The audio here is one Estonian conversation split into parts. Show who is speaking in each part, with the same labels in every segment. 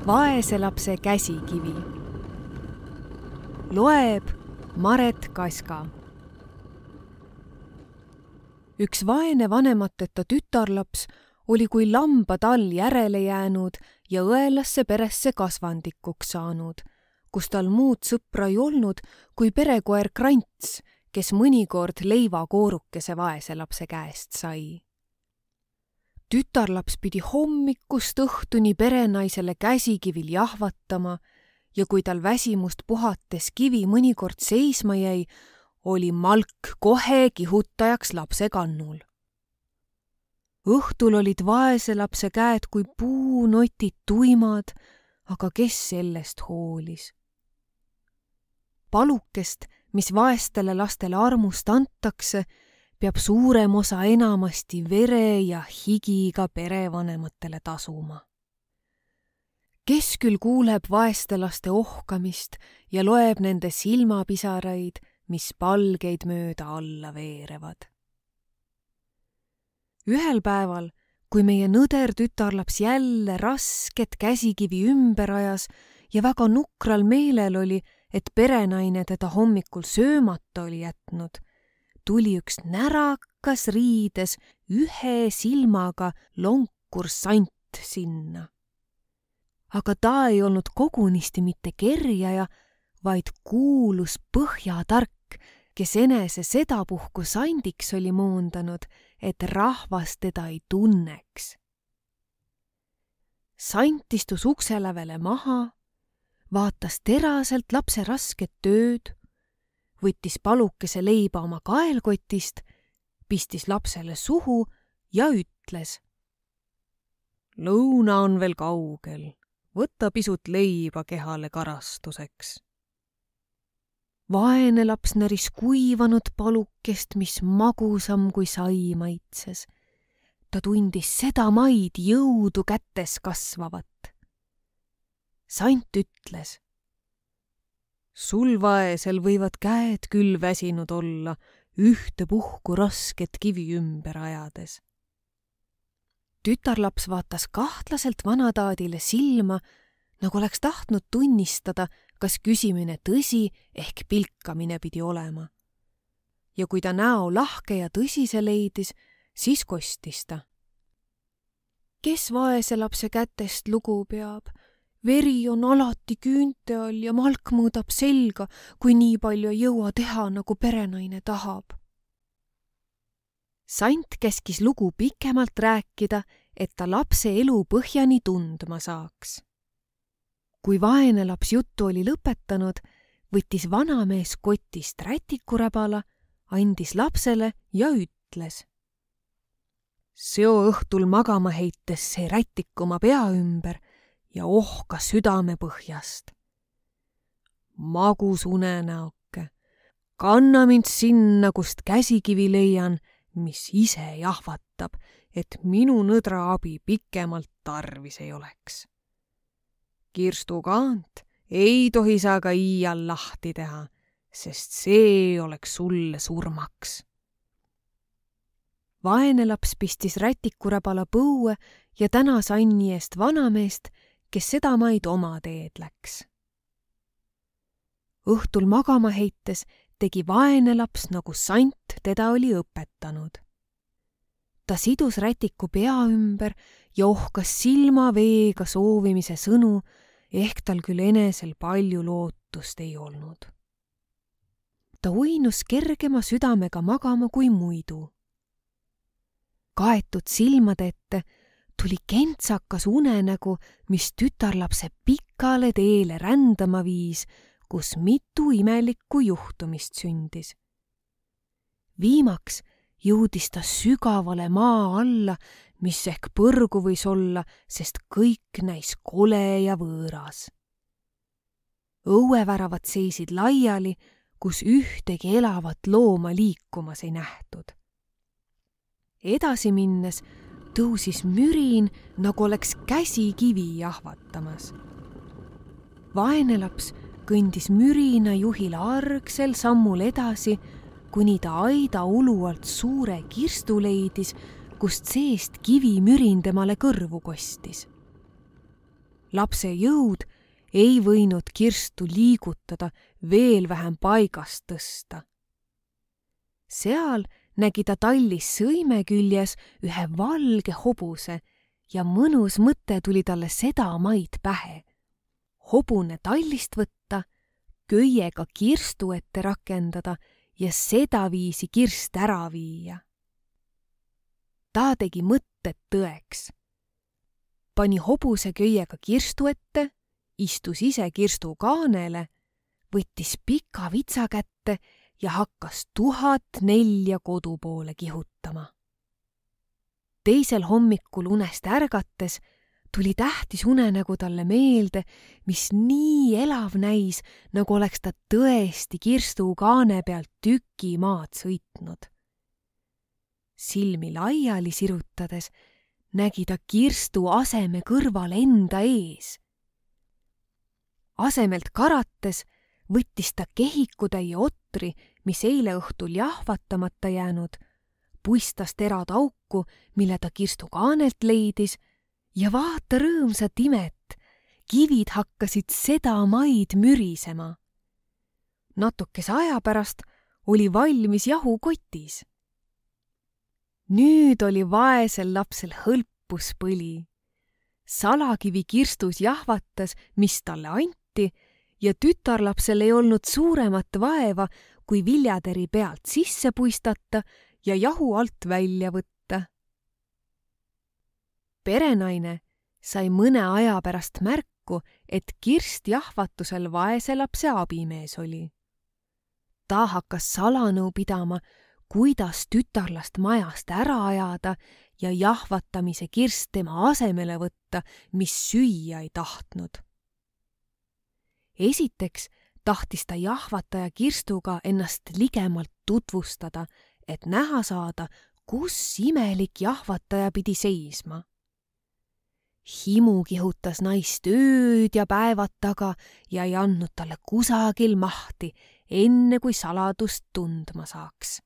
Speaker 1: Vaese lapse käsikivi. Loeb Maret Kaska. Üks vaene vanemateta tütarlaps oli kui lambatall järele jäänud ja õelasse peresse kasvandikuks saanud, kus tal muud sõpra ei olnud kui perekoer Krants, kes mõnikord leivakoorukese vaese lapse käest sai. Tütarlaps pidi hommikust õhtuni perenaisele käsikivil jahvatama ja kui tal väsimust puhates kivi mõnikord seisma jäi, oli Malk kohe kihutajaks lapse kannul. Õhtul olid vaese lapse käed kui puunotid tuimad, aga kes sellest hoolis? Palukest, mis vaestele lastele armust antakse, peab suurem osa enamasti vere ja higiga perevanematele tasuma. Kes küll kuuleb vaeste laste ohkamist ja loeb nende silmapisaraid, mis palgeid mööda alla veerevad. Ühel päeval, kui meie nõder tütarlaps jälle rasket käsikivi ümber ajas ja väga nukral meelel oli, et perenaine teda hommikul söömata oli jätnud, tuli üks närakas riides ühe silmaga lonkur sant sinna. Aga ta ei olnud kogunisti mitte kerjaja, vaid kuulus põhjatark, kes enese sedapuhku sandiks oli moondanud, et rahvas teda ei tunneks. Sant istus ukselävele maha, vaatas teraselt lapse rasket tööd, võttis palukese leiba oma kaelkotist, pistis lapsele suhu ja ütles: lõuna on veel kaugel, võta pisut leiba kehale karastuseks. Vaene laps näris kuivanud palukest, mis magusam kui sai maitses. Ta tundis seda maid jõudu kätes kasvavat. Sant ütles: sul vaesel võivad käed küll väsinud olla, ühtepuhku rasket kivi ümber ajades. Tütarlaps vaatas kahtlaselt vanataadile silma, nagu oleks tahtnud tunnistada, kas küsimine tõsi ehk pilkamine pidi olema. Ja kui ta näo lahke ja tõsise leidis, siis kostis ta: kes vaese lapse kätest lugu peab? Veri on alati küünte all ja Malk mõõdab selga, kui nii palju ei jõua teha, nagu perenaine tahab. Sant käskis lugu pikemalt rääkida, et ta lapse elu põhjani tundma saaks. Kui vaene laps juttu oli lõpetanud, võttis vanamees kotist rätikuräbala, andis lapsele ja ütles: seo õhtul magama heites see rätik oma pea ümber ja ohkas südame põhjast. Magus unenäoke, kanna mind sinna, kust käsikivi leian, mis ise jahvatab, et minu nõdra abi pikemalt tarvis ei oleks. Kirstukaant ei tohi sa ka iial lahti teha, sest see oleks sulle surmaks. Vaene laps pistis rätikuräbala põue ja tänas Anni eest vanameest, kes seda maid oma teed läks. Õhtul magama heites tegi vaene laps, nagu sant teda oli õpetanud. Ta sidus rätiku pea ümber ja ohkas silmaveega soovimise sõnu, ehk tal küll enesel palju lootust ei olnud. Ta uinus kergema südamega magama kui muidu. Kaetud silmade ette tuli kentsakas unenägu, mis tütarlapse pikale teele rändama viis, kus mitu imelikku juhtumist sündis. Viimaks jõudis ta sügavale maa alla, mis ehk põrgu võis olla, sest kõik näis kole ja võõras. Õueväravad seisid laiali, kus ühtegi elavat looma liikumas ei nähtud. Edasi minnes tõusis mürin, nagu oleks käsikivi jahvatamas. Vaene laps kõndis mürina juhile argsel sammul edasi, kuni ta aida ulu alt suure kirstu leidis, kust seest kivi mürin temale kõrvu kostis. Lapse jõud ei võinud kirstu liigutada, veel vähem paigast tõsta. Seal nägi ta tallis sõime küljes ühe valge hobuse ja mõnus mõte tuli talle sedamaid pähe. Hobune tallist võtta, köiega kirstu ette rakendada ja sedaviisi kirst ära viia. Ta tegi mõtted tõeks. Pani hobuse köiega kirstu ette, istus ise kirstu kaanele, võttis pika vitsa kätte ja hakkas 1004 kodu poole kihutama. Teisel hommikul unest ärgates tuli tähtis unenägu talle meelde, mis nii elav näis, nagu oleks ta tõesti kirstu kaane pealt tüki maad sõitnud. Silmi laiali sirutades nägi ta kirstu aseme kõrval enda ees. Asemelt karates võttis ta kehikutäie otri, mis eile õhtul jahvatamata jäänud, puistas terad auku, mille ta kirstu kaanelt leidis, ja vaata rõõmsat imet, kivid hakkasid sedamaid mürisema. Natukese aja pärast oli valmis jahu kotis. Nüüd oli vaesel lapsel hõlpus põli. Salakivi kirstus jahvatas, mis talle anti, ja tütarlapsel ei olnud suuremat vaeva, kui viljateri pealt sisse puistata ja jahu alt välja võtta. Perenaine sai mõne aja pärast märku, et kirst jahvatusel vaese lapse abimees oli. Ta hakkas salanõu pidama, kuidas tütarlast majast ära ajada ja jahvatamise kirst tema asemele võtta, mis süüa ei tahtnud. Esiteks tahtis ta jahvataja kirstuga ennast ligemalt tutvustada, et näha saada, kus imelik jahvataja pidi seisma. Himu kihutas naist ööd ja päevad taga ja ei andnud talle kusagil mahti, enne kui saladust tundma saaks.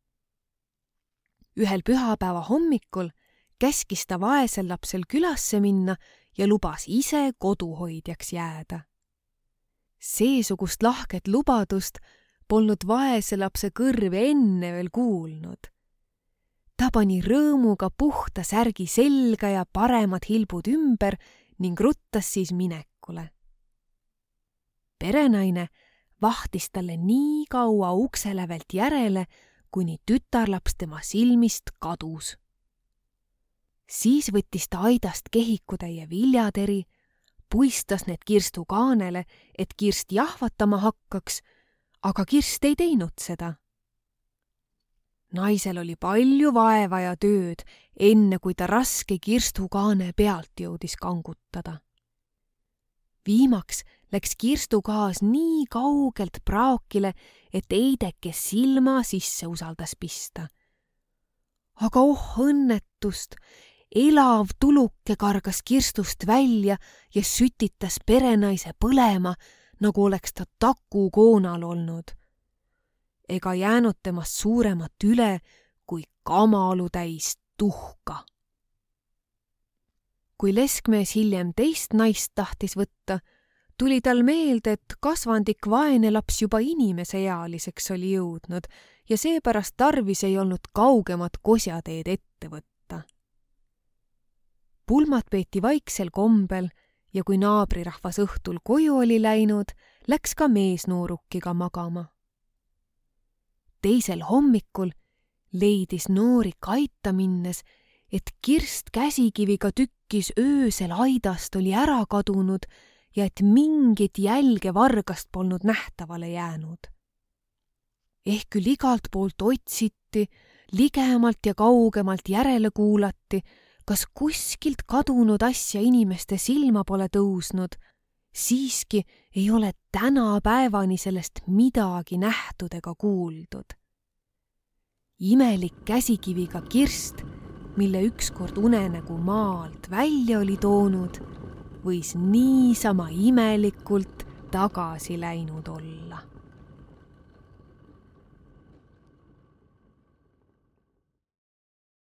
Speaker 1: Ühel pühapäeva hommikul käskis ta vaesel lapsel külasse minna ja lubas ise koduhoidjaks jääda. Seesugust lahket lubadust polnud vaese lapse kõrv enne veel kuulnud. Ta pani rõõmuga puhta särgi selga ja paremad hilbud ümber ning ruttas siis minekule. Perenaine vahtis talle nii kaua ukselävelt järele, kuni tütarlaps tema silmist kadus. Siis võttis ta aidast kehikutäie viljateri, puistas need kirstu kaanele, et kirst jahvatama hakkaks, aga kirst ei teinud seda. Naisel oli palju vaeva ja tööd, enne kui ta raske kirstu kaane pealt jõudis kangutada. Viimaks läks kirstukaas nii kaugelt praokile, et eideke silma sisse usaldas pista. Aga õnnetust, elav tuluke kargas kirstust välja ja sütitas perenaise põlema, nagu oleks ta takukoonal olnud. Ega jäänud temast suuremat üle kui kamalu täis tuhka. Kui leskmees hiljem teist naist tahtis võtta, tuli tal meelde, et kasvandik vaene laps juba inimeseealiseks oli jõudnud ja seepärast tarvis ei olnud kaugemat kosjateed ette võtta. Pulmad peeti vaiksel kombel ja kui naabrirahvas õhtul koju oli läinud, läks ka meesnoorukiga magama. Teisel hommikul leidis noorik aita minnes, et kirst käsikiviga tükkis öösel aidast oli ära kadunud ja et mingit jälge vargast polnud nähtavale jäänud. Ehk küll igalt poolt otsiti, ligemalt ja kaugemalt järele kuulati, kas kuskilt kadunud asja inimeste silma pole tõusnud, siiski ei ole tänapäevani sellest midagi nähtud ega kuuldud. Imelik käsikiviga kirst, mille ükskord unenägu maalt välja oli toonud, võis niisama imelikult tagasi läinud olla.